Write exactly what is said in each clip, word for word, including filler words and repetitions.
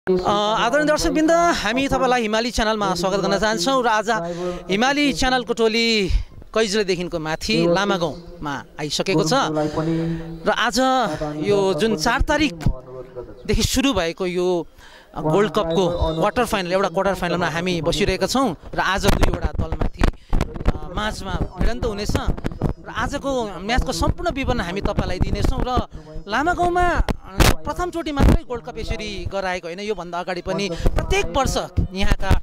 आदरणीय दर्शकवृन्द, हामी तपाईलाई हिमाली च्यानलमा स्वागत गर्न चाहन्छौँ र आज हिमाली च्यानलको टोली कैजलेदेखिको माथि लामागाउँमा आइसकेको छ र आज यो जुन चार तारिकदेखि सुरु भएको यो गोल्ड कपको क्वार्टर फाइनल एउटा क्वार्टर फाइनलमा हामी बसिरहेका छौँ र आज दुईवटा दलमाथि माझमा भिडन्त हुनेछ र आजको म्याचको सम्पूर्ण विवरण हामी तपाईँलाई दिनेछौँ र लामागाउँमा प्रथमचोटि मात्रै गोल्ड कप यसरी गराएको होइन, योभन्दा अगाडि पनि प्रत्येक वर्ष यहाँका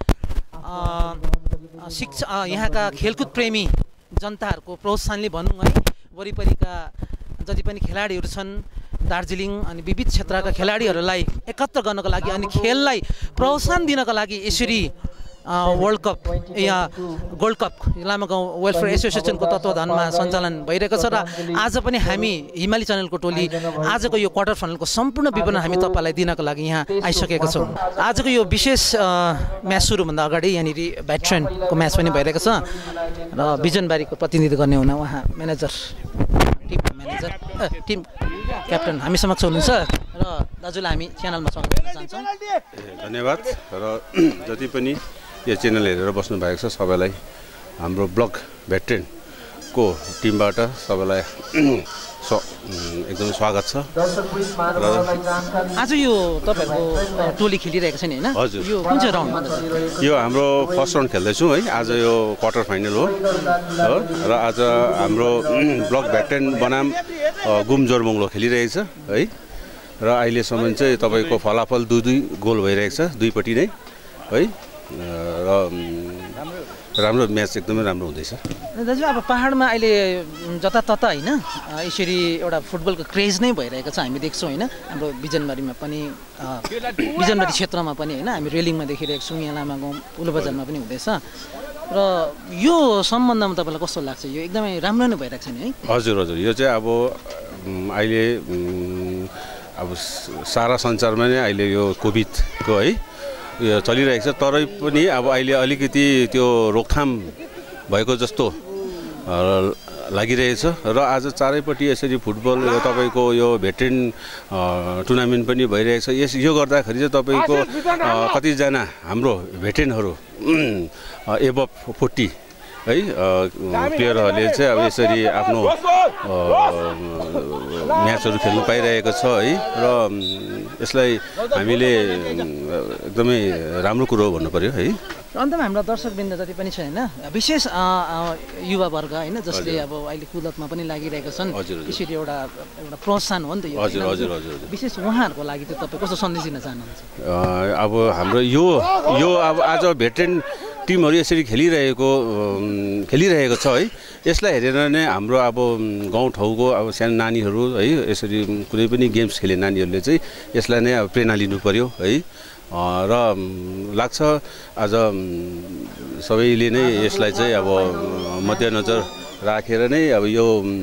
शिक्षा यहाँका खेलकुद प्रेमी जनताहरूको प्रोत्साहनले भनौँ है, वरिपरिका जति पनि खेलाडीहरू छन् दार्जिलिङ अनि विविध क्षेत्रका खेलाडीहरूलाई एकत्र गर्नको लागि अनि खेललाई प्रोत्साहन दिनको लागि यसरी वर्ल्ड कप यहाँ गोल्ड कप लामागाउँ वेलफेयर एसोसिएसनको तत्त्वावधानमा सञ्चालन भइरहेको छ र आज पनि हामी हिमाली च्यानलको टोली आजको यो क्वार्टर फाइनलको सम्पूर्ण विवरण हामी तपाईँलाई दिनको लागि यहाँ आइसकेका छौँ। आजको यो विशेष म्याच सुरुभन्दा अगाडि यहाँनिर भेटरेनको म्याच पनि भइरहेको छ र बिजनबारीको प्रतिनिधित्व गर्ने हुन उहाँ manager team manager team captain हामी समक्ष हुनुहुन्छ र दाजुलाई हामी च्यानलमा स्वागत गर्न चाहन्छौँ। धन्यवाद र जति पनि यो च्यानल हेरेर बस्नु भएको छ सबैलाई हाम्रो ब्लग भेटरेनको टिमबाट सबैलाई एकदमै स्वागत छ। र आज यो तपाईँहरूको टोली खेलिरहेको छ नि होइन? हजुर, यो कुन चाहिँ राउन्डमा? यो हाम्रो फर्स्ट राउन्ड खेल्दैछौँ है, आज यो क्वार्टर फाइनल हो र आज हाम्रो ब्लग भेटरेन बनाम गुम जोरबङ्लो खेलिरहेको छ है र अहिलेसम्म चाहिँ तपाईँको फलाफल दुई दुई गोल भइरहेको छ दुईपट्टि नै है र राम्रो म्याच एकदमै राम्रो हुँदैछ। दाजु अब पाहाडमा अहिले जतातता होइन यसरी एउटा फुटबलको क्रेज नै भइरहेको छ, हामी देख्छौँ होइन, हाम्रो बिजनबारीमा पनि बिजनबारी क्षेत्रमा पनि होइन, हामी रेलिङमा देखिरहेको छौँ, यहाँ लामागाउँ पुल बजारमा पनि हुँदैछ र यो सम्बन्धमा तपाईँलाई कस्तो लाग्छ? यो एकदमै राम्रो नै भइरहेको छ नि है? हजुर हजुर, यो चाहिँ अब अहिले अब सारा संसारमा नै अहिले यो कोभिडको है यो चलिरहेको छ, तरै पनि अब अहिले अलिकति त्यो रोकथाम भएको जस्तो लागिरहेछ र आज चारैपट्टि यसरी फुटबल तपाईँको यो भेटरेन टुर्नामेन्ट पनि भइरहेको छ। यस यो गर्दाखेरि चाहिँ तपाईँको कतिजना हाम्रो भेटरेनहरू एबभ फोर्टी है प्लेयरहरूले चाहिँ अब यसरी आफ्नो म्याचहरू खेल्नु पाइरहेको छ है र यसलाई हामीले एकदमै राम्रो कुरो भन्नु पर्यो है। अन्तमा हाम्रा दर्शकवृन्द जति पनि छ होइन, विशेष युवावर्ग होइन जसले अब अहिले कुदतमा पनि लागिरहेका छन्, यसरी एउटा एउटा प्रोत्साहन हो नि त यो। हजुर हजुर हजुर, विशेष उहाँहरूको लागि चाहिँ तपाईँ कस्तो सन्देश दिन चाहनुहुन्छ? अब हाम्रो यो यो अब आज भेटरेन टिमहरू यसरी खेलिरहेको खेलिरहेको छ है, यसलाई हेरेर नै हाम्रो अब गाउँठाउँको अब सानो नानीहरू है यसरी कुनै पनि गेम्स खेले नानीहरूले चाहिँ यसलाई नै अब प्रेरणा लिनु पर्यो है र लाग्छ आज सबैले नै यसलाई चाहिँ अब मध्यनजर राखेर नै अब यो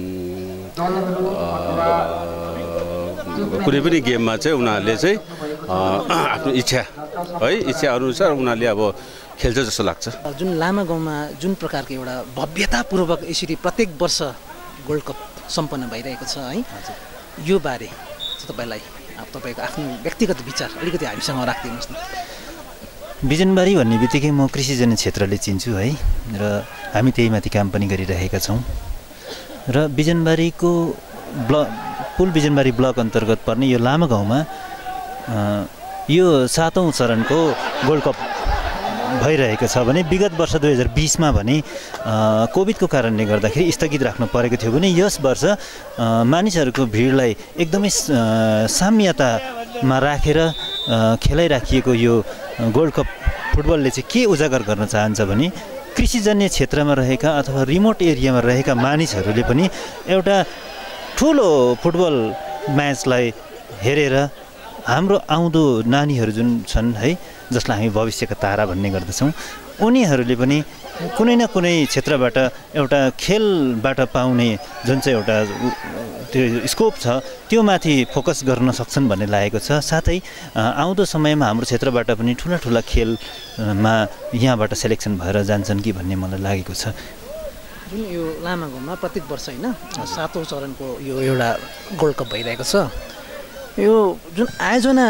कुनै पनि गेममा चाहिँ उनीहरूले चाहिँ आफ्नो इच्छा है इच्छा अनुसार उनीहरूले अब खेल्छ जस्तो लाग्छ। जुन लामागाउँमा जुन प्रकारको एउटा भव्यतापूर्वक यसरी प्रत्येक वर्ष गोल्ड कप सम्पन्न भइरहेको छ है, यो बारे तपाईँलाई अब तपाईँको आफ्नो व्यक्तिगत विचार अलिकति हामीसँग राखिदिनुहोस् न। बिजनबारी भन्ने बित्तिकै म कृषिजन्य क्षेत्रले चिन्छु है र हामी त्यही माथि काम पनि गरिरहेका छौँ र बिजनबारीको ब्लक पुल बिजनबारी ब्लक अन्तर्गत पर्ने यो लामागाउँमा यो सातौँ चरणको गोल्ड कप भइरहेको छ भने विगत वर्ष दुई हजार बिसमा भने कोभिडको कारणले गर्दाखेरि स्थगित राख्नु परेको थियो भने यस वर्ष मानिसहरूको भिडलाई एकदमै साम्यतामा राखेर खेलाइराखिएको यो गोल्ड कप फुटबलले चाहिँ के उजागर गर्न चाहन्छ भने कृषिजन्य क्षेत्रमा रहेका अथवा रिमोट एरियामा रहेका मानिसहरूले पनि एउटा ठुलो फुटबल म्याचलाई हेरेर हाम्रो आउँदो नानीहरू जुन छन् है जसलाई हामी भविष्यका तारा भन्ने गर्दछौँ, उनीहरूले पनि कुनै न कुनै क्षेत्रबाट एउटा खेलबाट पाउने जुन चाहिँ एउटा त्यो स्कोप छ त्यो माथि फोकस गर्न सक्छन् भन्ने लागेको छ। साथै आउँदो समयमा हाम्रो क्षेत्रबाट पनि ठुला ठुला खेलमा यहाँबाट सेलेक्सन भएर जान्छन् कि भन्ने मलाई लागेको छ। जुन यो लामागाउँमा प्रत्येक वर्ष होइन सातौँ चरणको यो एउटा गोल्ड कप भइरहेको छ, यो जुन आयोजना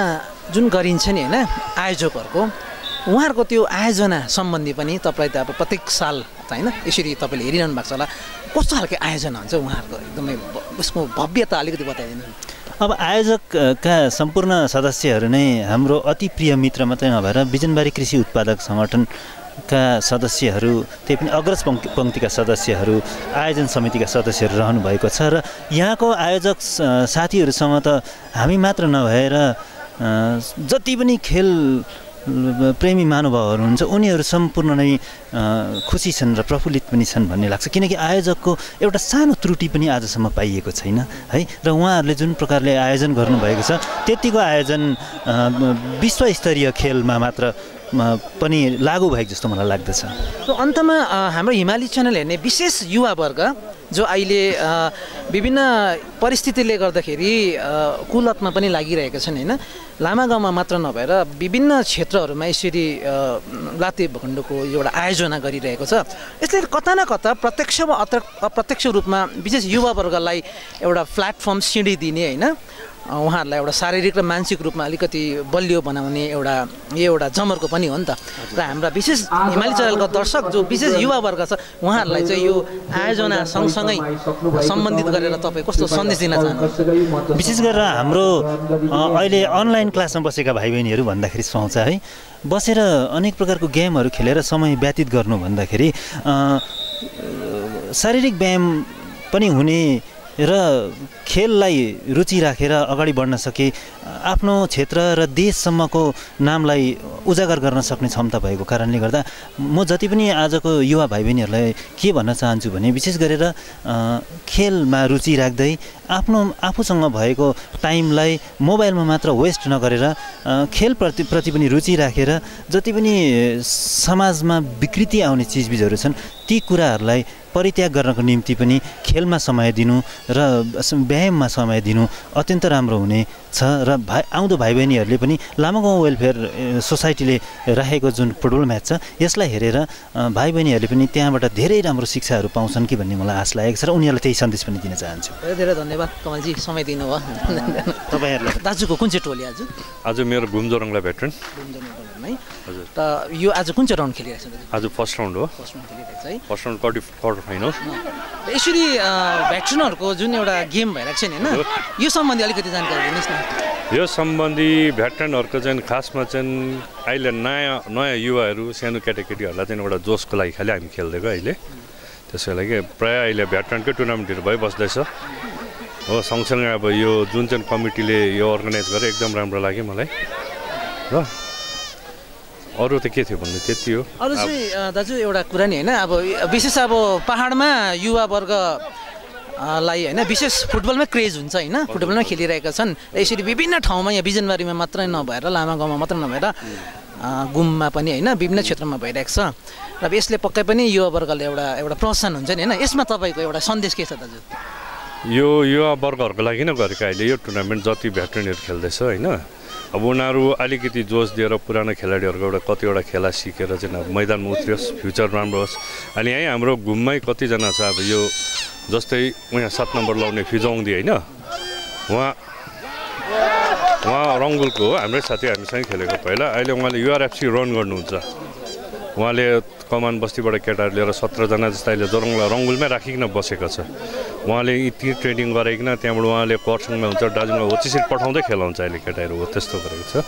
जुन गरिन्छ नि होइन आयोजकहरूको उहाँहरूको त्यो आयोजना सम्बन्धी पनि तपाईँलाई त अब प्रत्येक साल होइन यसरी तपाईँले हेरिरहनु भएको छ होला कस्तो खालको आयोजना हुन्छ उहाँहरूको एकदमै उसको भव्यता अलिकति बताइदिनु अब आयोजकका सम्पूर्ण सदस्यहरू नै हाम्रो अति प्रिय मित्र मात्रै नभएर बिजनबारी कृषि उत्पादक सङ्गठनका सदस्यहरू त्यही पनि अग्रज पङ्क्ति पङ्क्तिका सदस्यहरू आयोजन समितिका सदस्यहरू रहनुभएको छ र यहाँको आयोजक साथीहरूसँग त हामी मात्र नभएर जति पनि खेल प्रेमी महानुभावहरू हुन्छ उनीहरू सम्पूर्ण नै खुसी छन् र प्रफुल्लित पनि छन् भन्ने लाग्छ किनकि आयोजकको एउटा सानो त्रुटि पनि आजसम्म पाइएको छैन है र उहाँहरूले जुन प्रकारले आयोजन गर्नुभएको छ त्यतिको आयोजन विश्वस्तरीय खेलमा मात्र पनि लागू भएको जस्तो मलाई लाग्दछ। अन्तमा हाम्रो हिमाली च्यानल हेर्ने विशेष युवावर्ग जो अहिले विभिन्न परिस्थितिले गर्दाखेरि कुलतमा पनि लागिरहेका छन् होइन लामागाउँमा मात्र नभएर विभिन्न क्षेत्रहरूमा यसरी लाते भकुण्डोको एउटा आयोजना गरिरहेको छ यसले कता न कता प्रत्यक्ष वा अप्रत्यक्ष रूपमा विशेष युवावर्गलाई एउटा प्लेटफर्म सिँढी दिने होइन उहाँहरूलाई एउटा शारीरिक र मानसिक रूपमा अलिकति बलियो बनाउने एउटा यो एउटा जमर्को पनि हो नि त र हाम्रा विशेष हिमाली च्यानलका दर्शक जो विशेष युवावर्ग छ उहाँहरूलाई चाहिँ यो आयोजना सँगसँगै सम्बन्धित गरेर तपाईँ कस्तो सन्देश दिन चाहनुहुन्छ? विशेष गरेर हाम्रो अहिले अनलाइन क्लासमा बसेका भाइ बहिनीहरू भन्दाखेरि सुहाउँछ है बसेर अनेक प्रकारको गेमहरू खेलेर समय व्यतीत गर्नु भन्दाखेरि शारीरिक व्यायाम पनि हुने र खेललाई रुचि राखेर अगाडि बढ्न सके आफ्नो क्षेत्र र देशसम्मको नामलाई उजागर गर्न सक्ने क्षमता भएको कारणले गर्दा म जति पनि आजको युवा भाइ बहिनीहरूलाई के भन्न चाहन्छु भने विशेष गरेर खेलमा रुचि राख्दै आफ्नो आफूसँग भएको टाइमलाई मोबाइलमा मात्र वेस्ट नगरेर खेलप्रति प्रति पनि रुचि राखेर जति पनि समाजमा विकृति आउने चिजबिजहरू छन् ती कुराहरूलाई परित्याग गर्नको निम्ति पनि खेलमा समय दिनु र व्यायाममा समय दिनु अत्यन्त राम्रो हुने छ र भाइ आउँदो भाइ बहिनीहरूले पनि लामागाउँ वेलफेयर सोसाइटीले राखेको जुन फुटबल म्याच छ यसलाई हेरेर भाइ बहिनीहरूले पनि त्यहाँबाट धेरै राम्रो शिक्षाहरू पाउँछन् कि भन्ने मलाई आश लागेको छ र उनीहरूलाई त्यही सन्देश पनि दिन चाहन्छु। धेरै धेरै धन्यवाद कमलजी समय दिनुभयो तपाईँहरूलाई। दाजुको कुन चाहिँ टोली आज? आज मेरो घुमजोरङलाई भेट्रेन है त यो आज कुन चाहिँ राउन्ड खेलिरहेको छ? आज फर्स्ट राउन्ड हो। फर्स्ट राउन्ड खेलिरहेको छ है। First round quarter quarter final. यसरी भेटरनहरूको जुन एउटा गेम भइरहेको छ नि होइन यो सम्बन्धी अलिकति जानकारी दिनुहोस् न। यो सम्बन्धी भेटरनहरूको चाहिँ खासमा चाहिँ अहिले नयाँ नयाँ युवाहरू सानो केटाकेटीहरूलाई चाहिँ एउटा जोसको लागि खालि हामी खेलिदिएको अहिले त्यसै लागि प्रायः अहिले भेटरनकै टुर्नामेन्टहरू भइबस्दैछ हो। सँगसँगै अब यो जुन चाहिँ कमिटीले यो अर्गनाइज गरे एकदम राम्रो लाग्यो मलाई र अरू त के थियो भन्नु त्यति हो। अरू चाहिँ दाजु एउटा कुरा नि होइन अब विशेष अब पाहाडमा युवावर्ग लाई होइन विशेष फुटबलमै क्रेज हुन्छ होइन फुटबलमै खेलिरहेका छन् र यसरी विभिन्न ठाउँमा यहाँ बिजनबारीमा मात्रै नभएर लामागाउँमा मात्रै नभएर गुममा पनि होइन विभिन्न क्षेत्रमा भइरहेको छ र यसले पक्कै पनि युवावर्गले एउटा एउटा प्रोत्साहन हुन्छ नि होइन यसमा तपाईँको एउटा सन्देश के छ दाजु? यो युवावर्गहरूको लागि नै गरेको अहिले यो टुर्नामेन्ट जति भेटरनहरू खेल्दैछ होइन अब उनीहरू अलिकति जोस दिएर पुरानो खेलाडीहरूको एउटा कतिवटा खेला सिकेर चाहिँ अब मैदानमा उत्रियोस् फ्युचर राम्रो होस्। अनि यहीँ हाम्रो घुममै कतिजना छ अब यो जस्तै उहाँ सात नम्बर लाउने फिजाउँदी होइन उहाँ उहाँ रङ्गुलको हो हाम्रै साथी हामीसँगै खेलेको पहिला अहिले उहाँले युआरएफसी रन गर्नुहुन्छ उहाँले कमान बस्तीबाट केटाहरू लिएर सत्रजना जस्तो अहिले जोरङलाई रङ्गुलमै राखिकन बसेको छ उहाँले ती ट्रेनिङ गराइकन त्यहाँबाट उहाँले कर्सिङमा हुन्छ दार्जिलिङमा हो त्यसरी पठाउँदै खेलाउँछ अहिले केटाहरू हो त्यस्तो गरेको छ।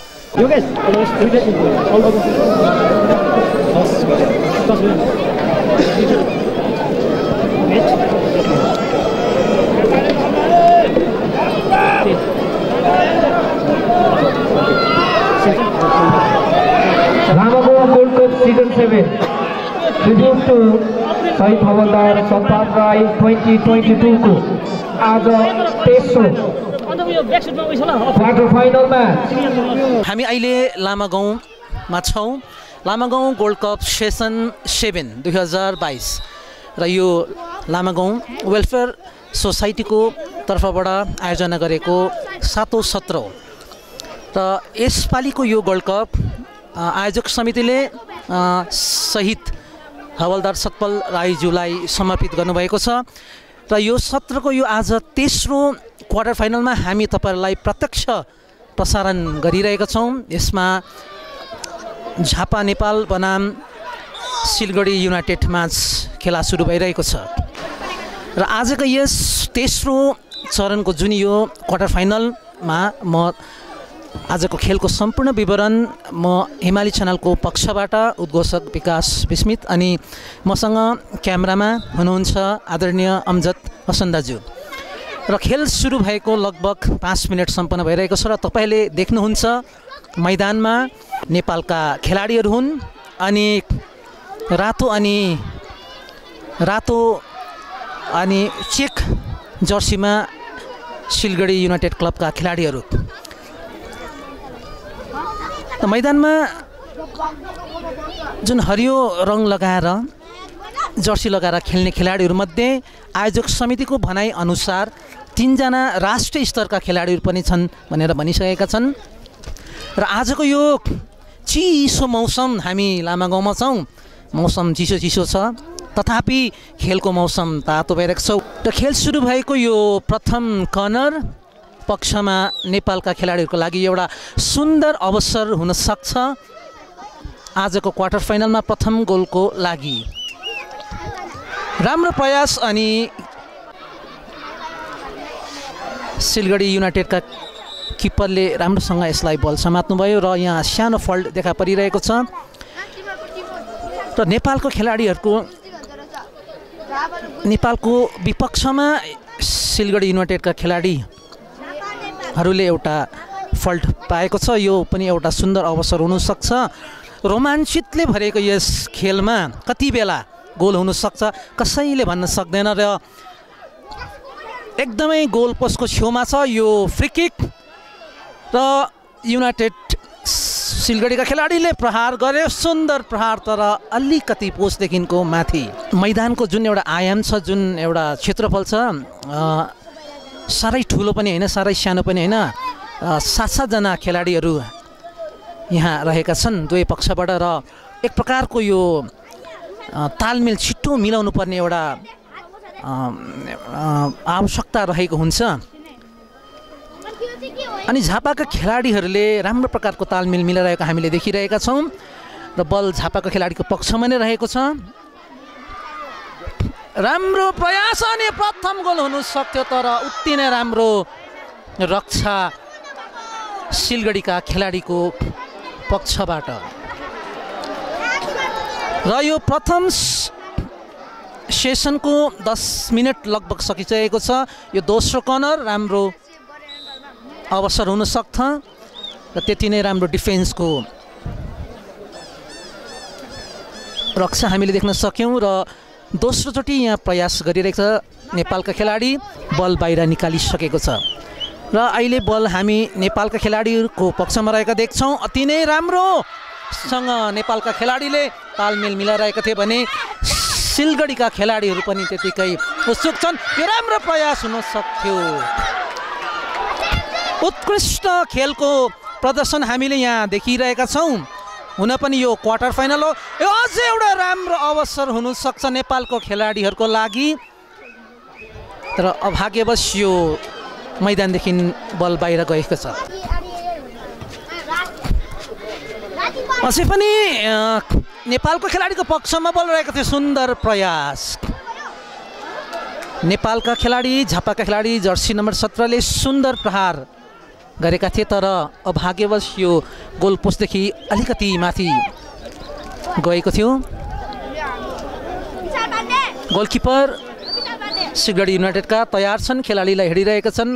Lamagaon Gold Cup Season seven Tribute to Sahid Havaldar Santan Rai twenty twenty-two को आज तेस्रो क्वार्टर फाइनल म्याच हामी अहिले लामागाउँमा छौँ। Lamagaun gold cup season seven दुई हजार बाइस र यो लामागाउँ वेलफेयर सोसाइटीको तर्फबाट आयोजना गरेको सातौँ सत्र हो र यसपालिको यो गोल्ड कप आयोजक समितिले शहीद हवलदार सतपाल राईज्यूलाई समर्पित गर्नुभएको छ र यो सत्रको यो आज तेस्रो क्वार्टर फाइनलमा हामी तपाईँहरूलाई प्रत्यक्ष प्रसारण गरिरहेका छौँ। यसमा झापा नेपाल बनाम सिलगढी युनाइटेड म्याच खेला सुरु भइरहेको छ र आजको यस तेस्रो चरणको जुन यो क्वार्टर फाइनलमा म आजको खेलको सम्पूर्ण विवरण म हिमाली च्यानलको पक्षबाट उद्घोषक विकास विस्मित अनि मसँग क्यामेरामा हुनुहुन्छ आदरणीय अमजद हसन दाजु र खेल सुरु भएको लगभग पाँच मिनट सम्पन्न भइरहेको छ र तपाईँले देख्नुहुन्छ मैदानमा नेपालका खेलाडीहरू हुन् अनि रातो अनि रातो अनि चेक जर्सीमा सिलगढी युनाइटेड क्लबका खेलाडीहरू मैदानमा जुन हरियो रङ लगाएर जर्सी लगाएर खेल्ने खेलाडीहरूमध्ये आयोजक समितिको भनाइअनुसार तीनजना राष्ट्रिय स्तरका खेलाडीहरू पनि छन् भनेर भनिसकेका छन् र आजको यो चिसो मौसम हामी लामागाउँमा छौँ मौसम चिसो चिसो छ तथापि खेलको मौसम तातो भइरहेको छ र खेल सुरु भएको यो प्रथम कर्नर पक्षमा नेपालका खेलाडीहरूको लागि एउटा सुन्दर अवसर हुन सक्छ आजको क्वार्टर फाइनलमा प्रथम गोलको लागि राम्रो प्रयास अनि सिलगढी युनाइटेडका किपरले राम्रोसँग यसलाई बल समात्नुभयो र यहाँ सानो फल्ट देखा परिरहेको छ र नेपालको खेलाडीहरूको नेपालको विपक्षमा सिलगढी युनाइटेडका खेलाडीहरूले एउटा फल्ट पाएको छ यो पनि एउटा सुन्दर अवसर हुनसक्छ रोमाञ्चितले भरेको यस खेलमा कति बेला गोल हुनसक्छ कसैले भन्न सक्दैन र एकदमै गोल पोस्टको छेउमा छ यो फ्री किक र युनाइटेड सिलगढीका खेलाडीले प्रहार गरे सुन्दर प्रहार तर अलिकति पोस्टदेखिको माथि मैदानको जुन एउटा आयाम छ जुन एउटा क्षेत्रफल छ साह्रै ठुलो पनि होइन साह्रै सानो पनि होइन सात सातजना खेलाडीहरू यहाँ रहेका छन् दुवै पक्षबाट र एक प्रकारको यो तालमेल छिट्टो मिलाउनु पर्ने एउटा आवश्यकता रहेको हुन्छ अनि झापाका खेलाडीहरूले राम्रो प्रकारको तालमेल मिलाइरहेको हामीले देखिरहेका छौँ र बल झापाको खेलाडीको पक्षमा नै रहेको छ राम्रो प्रयास अनि प्रथम गोल हुनु सक्थ्यो तर उति नै राम्रो रक्षा सिलगढीका खेलाडीको पक्षबाट र यो प्रथम सेसनको दस मिनट लगभग सकिसकेको छ यो दोस्रो कर्नर राम्रो अवसर हुन सक्छ र त्यति नै राम्रो डिफेन्सको रक्षा हामीले देख्न सक्यौँ र दोस्रोचोटि यहाँ प्रयास गरिरहेको छ नेपालका खेलाडी बल बाहिर निकालिसकेको छ र अहिले बल हामी नेपालका खेलाडीहरूको पक्षमा रहेका देख्छौँ अति नै राम्रोसँग नेपालका खेलाडीले तालमेल मिलाइरहेका थिए भने सिलगढीका खेलाडीहरू पनि त्यतिकै उत्सुक छन् यो राम्रो प्रयास हुन सक्थ्यो उत्कृष्ट खेलको प्रदर्शन हामीले यहाँ देखिरहेका छौँ हुन पनि यो क्वार्टर फाइनल हो यो अझै एउटा राम्रो अवसर हुनसक्छ नेपालको खेलाडीहरूको लागि तर अभाग्यवश यो मैदानदेखि बल बाहिर गएको छ अझै पनि नेपालको खेलाडीको पक्षमा बल रहेको थियो सुन्दर प्रयास नेपालका खेलाडी झापाका खेलाडी जर्सी नम्बर सत्रले सुन्दर प्रहार गरेका थिए तर अभाग्यवश यो गोल पोस्टदेखि अलिकति माथि गएको थियो गोलकिपर सिलगढी युनाइटेडका तयार छन् खेलाडीलाई हेरिरहेका छन्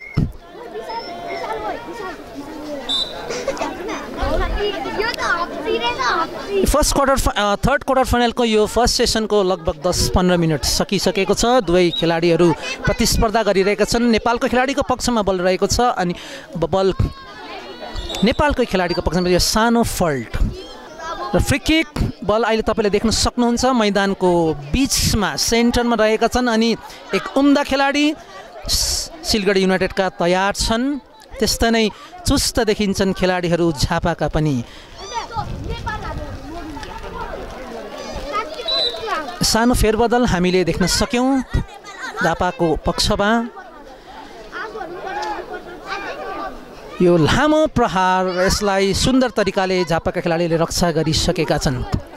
फर्स्ट क्वार्टर थर्ड क्वार्टर फाइनलको यो फर्स्ट सेसनको लगभग दस पन्ध्र मिनट सकिसकेको छ दुवै खेलाडीहरू प्रतिस्पर्धा गरिरहेका छन् नेपालको खेलाडीको पक्षमा बल रहेको छ अनि बल नेपालको खेलाडीको पक्षमा यो सानो फल्ट र फ्री किक बल अहिले तपाईँले देख्न सक्नुहुन्छ मैदानको बिचमा सेन्टरमा रहेका छन् अनि एक उम्दा खेलाडी सिलगढी युनाइटेडका तयार छन् त्यस्तै नै चुस्त देखिन्छन् खेलाडीहरू झापाका पनि सानो फेरबदल हामीले देख्न सक्यौँ झापाको पक्षमा यो लामो प्रहार यसलाई सुन्दर तरिकाले झापाका खेलाडीले रक्षा गरिसकेका छन्।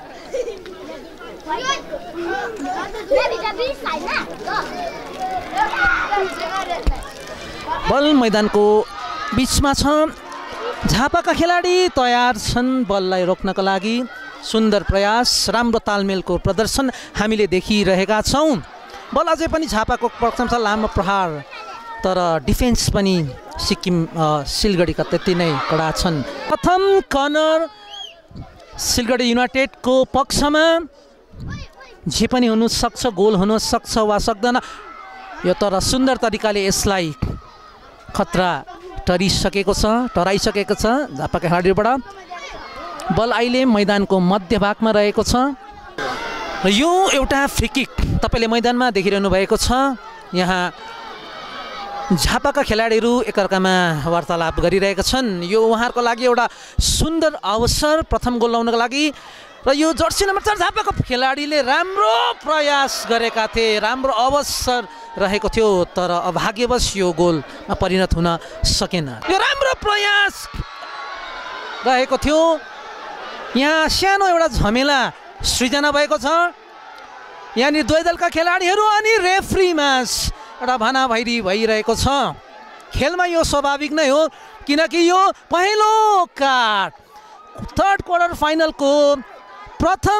बल मैदानको बिचमा छ। झापाका खेलाडी तयार छन् बललाई रोक्नका लागि। सुन्दर प्रयास, राम्रो तालमेलको प्रदर्शन हामीले देखिरहेका छौँ। बल अझै पनि झापाको पक्षमा छ। लामो प्रहार, तर डिफेन्स पनि सिक्किम सिलगढीका त्यति नै कडा छन्। प्रथम कर्नर सिलगढी युनाइटेडको पक्षमा। जे पनि हुनसक्छ, गोल हुन सक्छ वा सक्दैन यो, तर सुन्दर तरिकाले यसलाई खतरा टरिसकेको छ टराइसकेको छ झापाका खेलाडीबाट। बल अहिले मैदानको मध्यभागमा रहेको छ। यो एउटा फ्री किक तपाईँले मैदानमा देखिरहनु भएको छ। यहाँ झापाका खेलाडीहरू एकअर्कामा वार्तालाप गरिरहेका छन्। यो उहाँहरूको लागि एउटा सुन्दर अवसर प्रथम गोल लगाउनको लागि। र यो जर्सी नम्बर चार झापाको खेलाडीले राम्रो प्रयास गरेका थिए, राम्रो अवसर रहेको थियो, तर अभाग्यवश यो गोलमा परिणत हुन सकेन। यो राम्रो प्रयास रहेको थियो। यहाँ सानो एउटा झमेला सृजना भएको छ। यहाँनिर दुवै दलका खेलाडीहरू अनि रेफ्रीमा एउटा भनाभैरी भइरहेको छ। खेलमा यो स्वाभाविक नै हो, किनकि यो पहिलो कार्ड थर्ड क्वार्टर फाइनलको प्रथम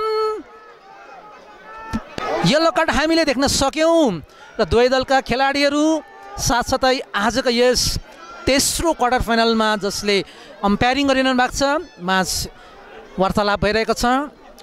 येलो कार्ड हामीले देख्न सक्यौँ। र दुवै दलका खेलाडीहरू साथसाथै आजको यस तेस्रो क्वार्टर फाइनलमा जसले अम्पायरिङ गरिरहनु भएको छ माझ वार्तालाप भइरहेको छ।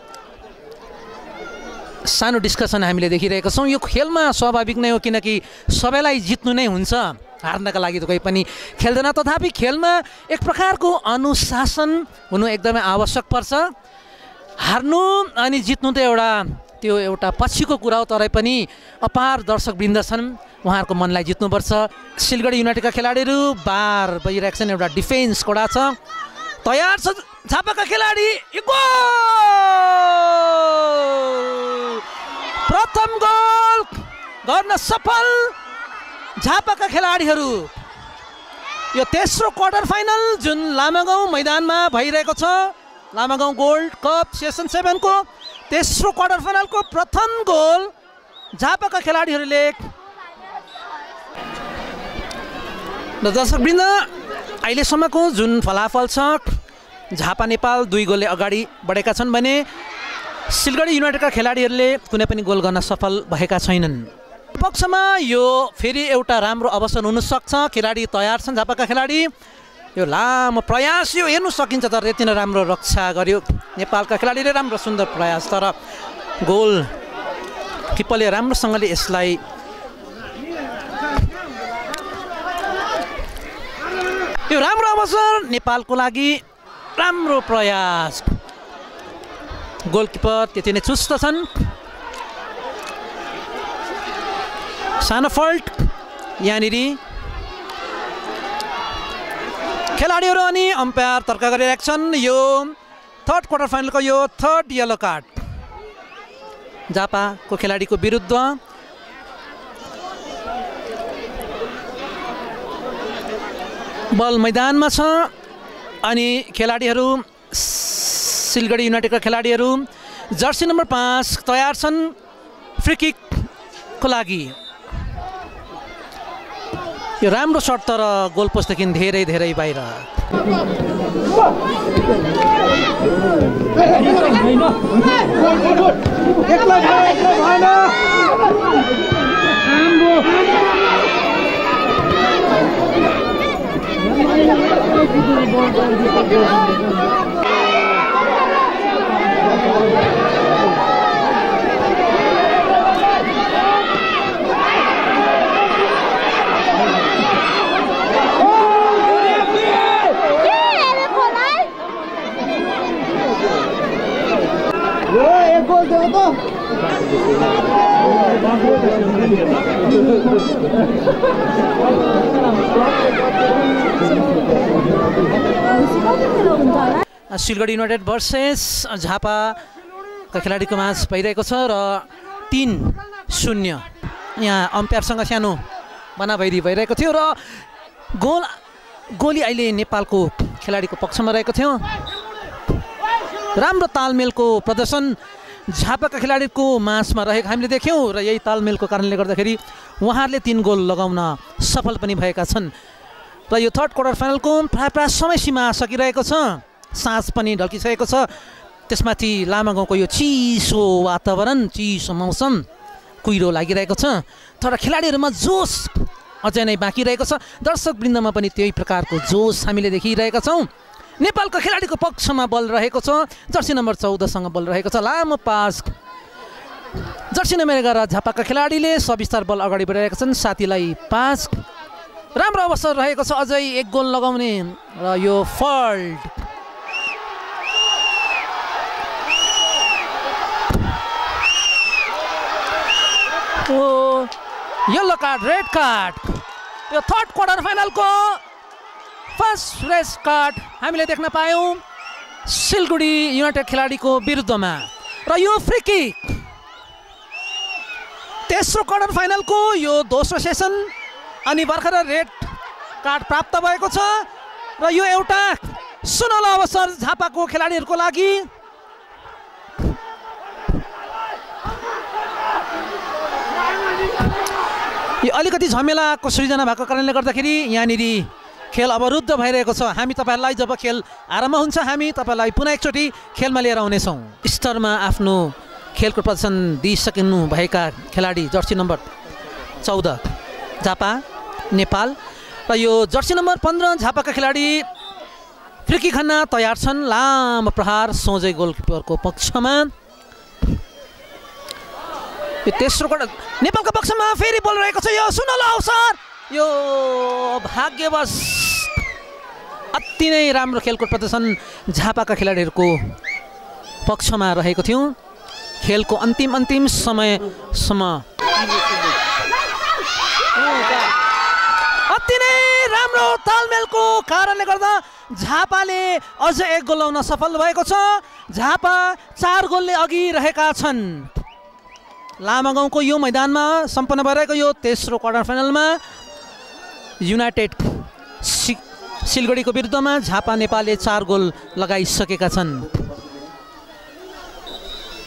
सानो डिस्कसन हामीले देखिरहेका छौँ। यो खेलमा स्वाभाविक नै हो, किनकि सबैलाई जित्नु नै हुन्छ, हार्नका लागि त कोही पनि खेल्दैन। तथापि खेलमा एक प्रकारको अनुशासन हुनु एकदमै आवश्यक पर्छ। हार्नु अनि जित्नु त एउटा त्यो एउटा पछिको कुरा हो, तरै पनि अपार दर्शकवृन्द छन्, उहाँहरूको मनलाई जित्नुपर्छ। सिलगढी युनाइटेडका खेलाडीहरू बार बजिरहेका छन्। एउटा डिफेन्स कडा छ। तयार छ झापाका खेलाडी। प्रथम गोल गर्न सफल झापाका खेलाडीहरू। यो तेस्रो क्वार्टर फाइनल जुन लामागाउँ मैदानमा भइरहेको छ, लामागाउँ गोल्ड कप सेसन सेभेनको तेस्रो क्वार्टर फाइनलको प्रथम गोल झापाका खेलाडीहरूले। र दर्शकवृन्द अहिलेसम्मको जुन फलाफल छ, झापा नेपाल दुई गोलले अगाडि बढेका छन् भने सिलगढी युनाइटेडका खेलाडीहरूले कुनै पनि गोल गर्न सफल भएका छैनन्। पक्षमा यो फेरि एउटा राम्रो अवसर हुनसक्छ। खेलाडी तयार छन् झापाका खेलाडी। यो लामो प्रयास यो हेर्नु सकिन्छ, तर यति नै राम्रो रक्षा गर्यो नेपालका खेलाडीले। राम्रो सुन्दर प्रयास, तर गोल किपरले राम्रोसँगले यसलाई यो राम्रो अवसर नेपालको लागि। राम्रो प्रयास, गोलकिपर त्यति नै चुस्त छन्। सानो फल्ट यहाँनिर खेलाडीहरू अनि अम्पायर तर्क गरिरहेका छन्। यो थर्ड क्वार्टर फाइनलको यो थर्ड येलो कार्ड झापाको खेलाडीको विरुद्ध। बल मैदानमा छ अनि खेलाडीहरू सिलगढी युनाइटेडका खेलाडीहरू जर्सी नम्बर पाँच तयार छन् फ्री किकको लागि। यो राम्रो शट, तर गोल पोस्टदेखि धेरै धेरै बाहिर। सिलगढी युनाइटेड भर्सेस झापाका खेलाडीको म्याच भइरहेको छ र तीन शून्य यहाँ अम्पायरसँग सानो भनाभैरी भइरहेको थियो र गोल गोली अहिले नेपालको खेलाडीको पक्षमा रहेको थियो। राम्रो तालमेलको प्रदर्शन झापाका खेलाडीको माझमा रहेको हामीले देख्यौँ र यही तालमेलको कारणले गर्दाखेरि उहाँहरूले तीन गोल लगाउन सफल पनि भएका छन् र यो थर्ड क्वार्टर फाइनलको प्राय प्राय समय सीमा सकिरहेको छ। साँझ पनि ढल्किसकेको छ। त्यसमाथि लामागाउँको यो चिसो वातावरण, चिसो मौसम, कुहिरो लागिरहेको छ तर खेलाडीहरूमा जोस अझै नै बाँकी रहेको छ। दर्शकवृन्दमा पनि त्यही प्रकारको जोस हामीले देखिरहेका छौँ। नेपालको खेलाडीको पक्षमा बल रहेको छ। जर्सी नम्बर चौधसँग बल रहेको छ। लामो पास जर्सी नम्बर एघार झापाका खेलाडीले सविस्तार बल अगाडि बढिरहेका छन्। साथीलाई पास, राम्रो अवसर रहेको छ अझै एक गोल लगाउने र यो फल्ट ओ येलो कार्ड, रेड कार्ड। यो थर्ड क्वार्टर फाइनलको फर्स्ट रेड कार्ड हामीले देख्न पायौँ सिलगढी युनाइटेड खेलाडीको विरुद्धमा र यो फ्री किक। तेस्रो क्वार्टर फाइनलको यो दोस्रो सेसन अनि भर्खर रेड कार्ड प्राप्त भएको छ र यो एउटा सुनौलो अवसर झापाको खेलाडीहरूको लागि। यो अलिकति झमेलाको सृजना भएको कारणले गर्दाखेरि यहाँनिर खेल अवरुद्ध भइरहेको छ। हामी तपाईँहरूलाई जब खेल आरम्भ हुन्छ हामी तपाईँलाई पुनः एकचोटि खेलमा लिएर आउनेछौँ। स्तरमा आफ्नो खेलको प्रदर्शन दिइसक्नुभएका खेलाडी जर्सी नम्बर चौध झापा नेपाल र यो जर्सी नम्बर पन्ध्र झापाका खेलाडी फ्रिकी खन्न तयार छन्। लामो प्रहार सोझै गोलकिपरको पक्षमा। यो तेस्रो क्वार्टर नेपालको पक्षमा फेरि बल रहेको छ। यो सुनौलो अवसर, यो भाग्यवश अति नै राम्रो खेलको प्रदर्शन झापाका खेलाडीहरूको पक्षमा रहेको थियो। खेलको अन्तिम अन्तिम समयसम्म अति नै राम्रो तालमेलको कारणले गर्दा झापाले अझ एक गोल लगाउन सफल भएको छ। झापा चार गोलले अघि रहेका छन्। लामागाउँको यो मैदानमा सम्पन्न भइरहेको यो तेस्रो क्वार्टर फाइनलमा युनाइटेड सि सिलगढीको विरुद्धमा झापा नेपालले चार गोल लगाइसकेका छन्।